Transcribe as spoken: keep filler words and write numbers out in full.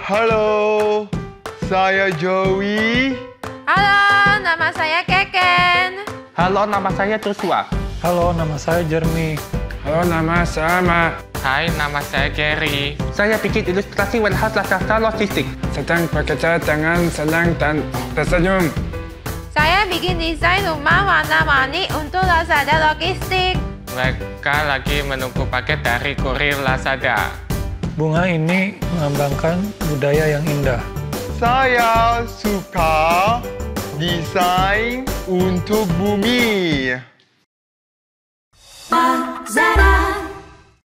Halo, saya Joey. Halo, nama saya Keken. Halo, nama saya Joshua. Halo, nama saya Jeremy. Halo, nama saya Ma. Hai, nama saya Gary. Saya bikin ilustrasi warehouse Lazada logistik. Sedang bekerja dengan senang dan tersenyum. Saya bikin desain rumah warna-warni untuk Lazada Logistik. Mereka lagi menunggu paket dari kurir Lazada. Bunga ini melambangkan budaya yang indah. Saya suka desain untuk bumi. Lazada.